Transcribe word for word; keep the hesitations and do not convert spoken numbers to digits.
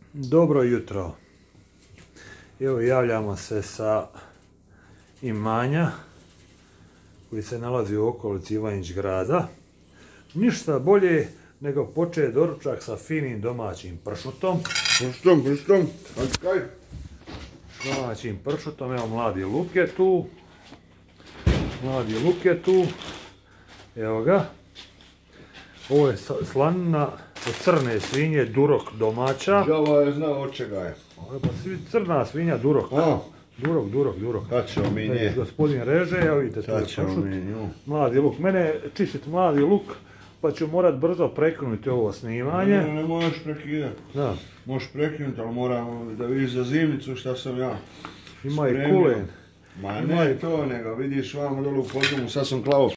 Dobro jutro. Evo javljamo se sa imanja koji se nalazi u okolici Ivanjić grada. Ništa bolje nego početi doručak sa finim domaćim pršutom. Pršutom, pršutom, kaj? Domaćim pršutom, evo mladi luk je tu. Mladi luk je tu. Evo ga. Ovo je slanina od crne svinje, Durok domaća. Žava je znao od čega je. Ovo pa svi crna svinja, Durok. A? Durok, Durok, Durok. Kad ćemo mi nje? Gospodin reže, evo vidite tu je pršut. Mladi luk. Mene čistit mladi luk, pa ću morat brzo prekinuti ovo snimanje. Ne, ne možeš prekidati. Da. Možeš prekinuti, ali moram da vidiš za zimnicu šta sam ja Ima i spremio. kulen. Ma ne to, nego vidiš vamo dolu u podrumu, sad sam klao